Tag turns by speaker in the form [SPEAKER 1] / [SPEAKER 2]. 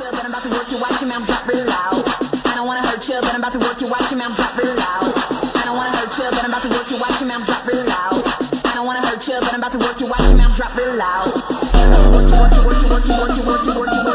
[SPEAKER 1] you, but I'm about to work you. Watch your mouth drop real loud. I don't wanna hurt you, but I'm about to work you. Watch your mouth drop real loud. I don't wanna hurt you, but I'm about to work you. Watch your mouth drop real loud. I don't wanna hurt you, but I'm about to work you. Watch your mouth drop real loud. Work you, work you, work you, work you, work you, work you, work you.